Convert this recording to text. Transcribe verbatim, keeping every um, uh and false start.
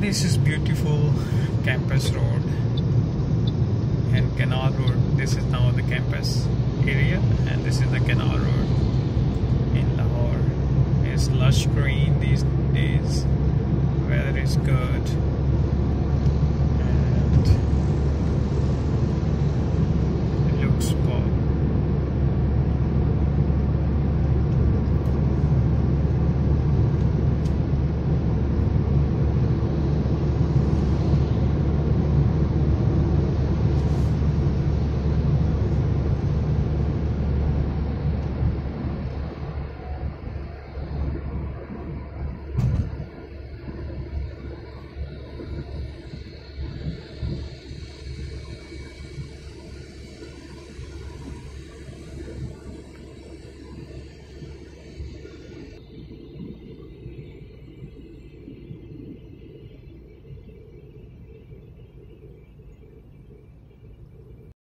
This is beautiful campus road and Canal Road. This is now the campus area, and this is the Canal Road in Lahore. It's lush green these days. Weather is good, and